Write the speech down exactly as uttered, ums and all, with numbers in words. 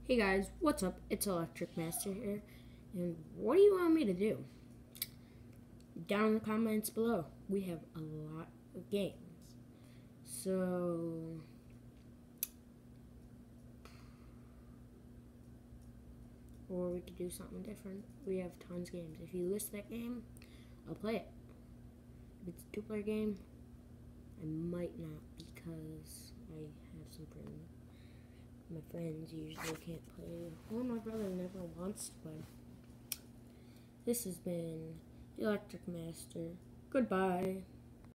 Hey guys, what's up? It's Electric Master here, and what do you want me to do? Down in the comments below. We have a lot of games. So, or we could do something different. We have tons of games. If you list that game, I'll play it. If it's a two-player game, I might not because I have some friends. My friends usually can't play. Well, my brother never wants to play. This has been the Electric Master. Goodbye.